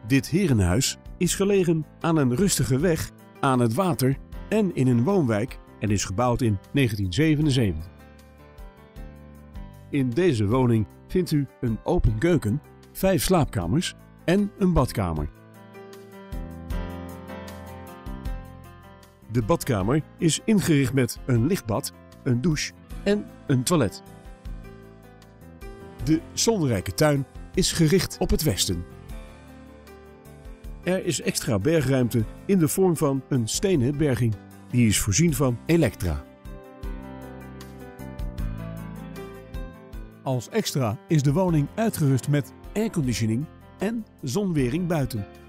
Dit herenhuis is gelegen aan een rustige weg, aan het water en in een woonwijk en is gebouwd in 1977. In deze woning vindt u een open keuken, 5 slaapkamers en een badkamer. De badkamer is ingericht met een lichtbad, een douche en een toilet. De zonnerijke tuin is gericht op het westen. Er is extra bergruimte in de vorm van een stenen berging. Die is voorzien van elektra. Als extra is de woning uitgerust met airconditioning en zonwering buiten.